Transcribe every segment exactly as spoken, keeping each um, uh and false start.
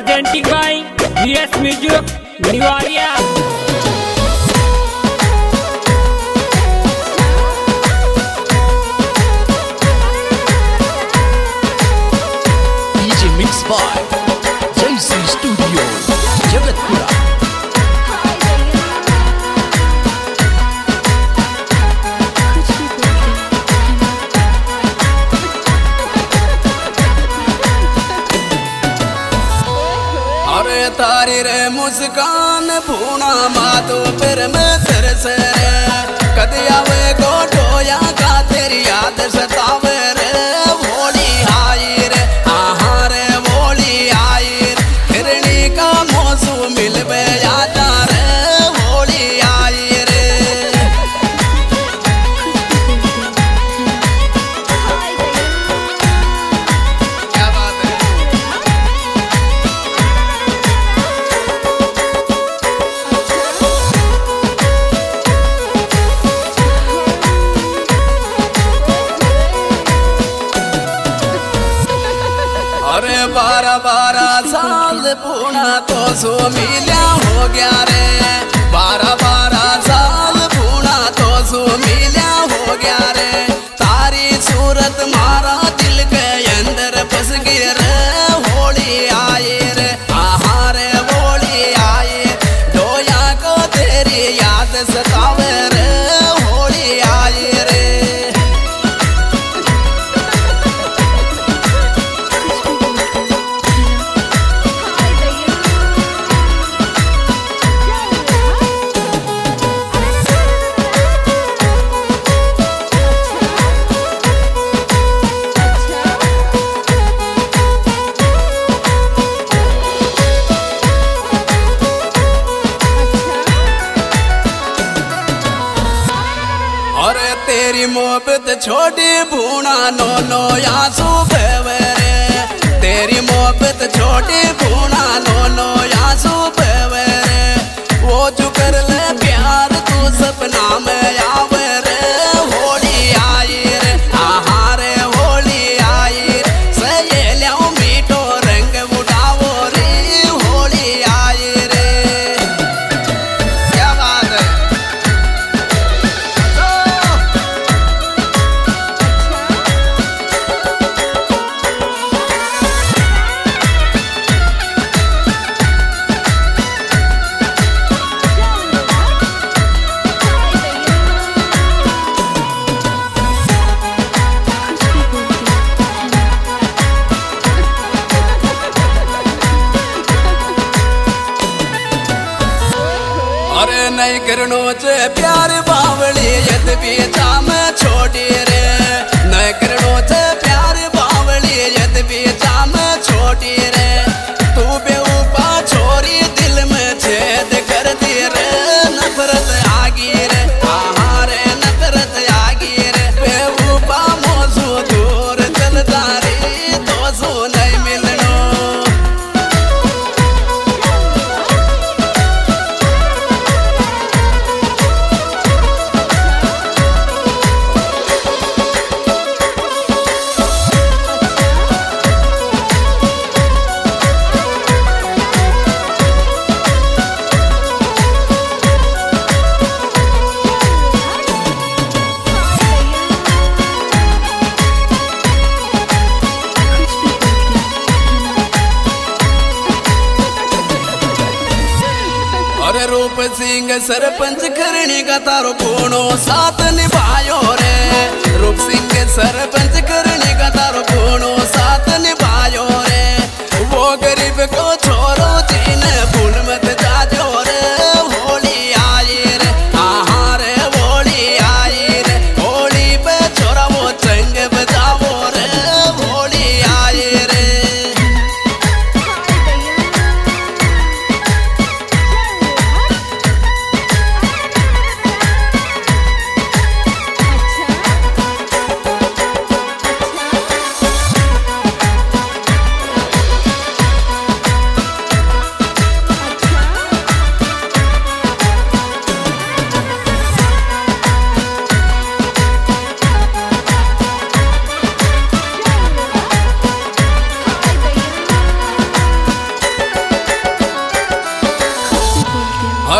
presenting by V S Music, Niwaria. D J Mix by J C Studio, Jagatpura. अरे तारी रे मुस्कान भूना मातो फिर मैं फिर से कदी आवे गोटोया का तेरी याद सतावे रे भोली आई रे आहा रे भोली आई हिरणी का मौसू मिलवे आता रे भोली आई रे। क्या बात है। अरे बारह बारह साल पूना तो सो मिलिया हो गया रे बारह बारह साल पूना तो सो मिलिया हो गया रे तारी सूरत मारा दिल के अंदर फंस गई रे होली आई रे आहा रे होली आई डोया को तेरी याद सतावे रे होली आई रे। अरे तेरी मोहब्बत छोटी भूना नो नो आंसू बहवे रे तेरी मोहब्बत छोटी भूना नो नो आंसू बहवे रे वो जो कर ले प्यार तू सपना में आवे रे होली आई रे आहा रे होली आई सहेलियों मीठो रंग उड़ावो रे होली आई रे। क्या बात है। अरे नहीं करनो चे प्यार बावली यद भी जाम छोड़ी रे नहीं करनो चे प्यार बावली यद भी जाम छोड़ी रे तू बेवफा छोरी दिल में छेद कर दी रे नफरत आगी रे आहा रे नफरत आगी रे बेवफा मौजू दूर चलता रे तो सो नहीं मिलनो। अरे रूप सिंह सरपंच करने का तारो कोनो साथ निभायो रे रूप सिंह सरपंच करने का तारो कोनो साथ निभायो रे वो गरीब को छोड़ो जीन भूल मत जाजो रे होली आई रे आहा रे होली आई रे होली पे छोरा वो चंग बजावो रे होली आई रे।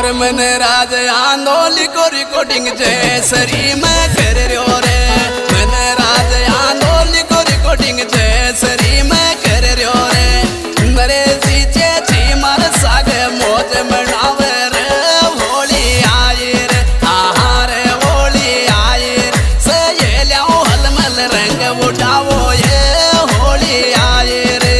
और मैंने राज आंदोली को रिकॉर्डिंग जयसरी में कर रहो रे मैंने राज आंदोली को रिकॉर्डिंग जयसरी में कर रहो रे नरे जी चेची मार सागे मौज मनावे रे होली आई रे आहा रे होली आई रे से ये लियाओ हलमल रंग उठाओ ये होली आई रे।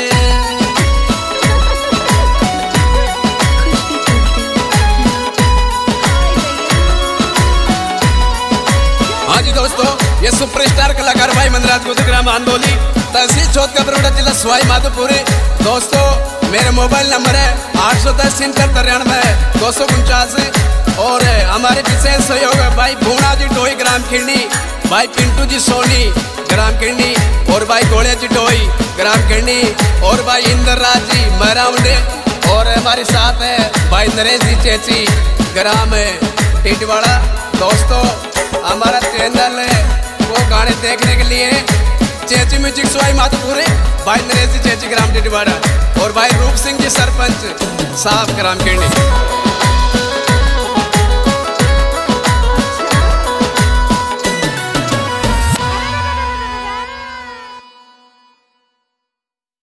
हाँ जी दोस्तों, ये सुपरस्टार कलाकार भाई मनराज गुजराम आंदोली तहसील चौथकपुर जिला सवाई माधोपुर। दोस्तों मेरा मोबाइल नंबर है आठ सौ दस तिहत्तर तिरानवे दो सौ उनचास और हमारे विशेष सहयोग भाई भूना जी डोई ग्राम खिंडी, भाई पिंटू जी सोनी ग्राम खिंडी और भाई गोले जी डोई ग्राम खिंडी और भाई इंद्र राज जी महराउंडे और हमारे साथ है भाई नरेश जी चेची ग्राम टिटवाड़ा। दोस्तों हमारा चैनल वो गाने देखने के लिए चेची म्यूजिक सवाई माधोपुर भाई नरेश जी चेची ग्राम टिटवाड़ा और भाई रूप सिंह जी सरपंच साहब ग्राम खिंडी।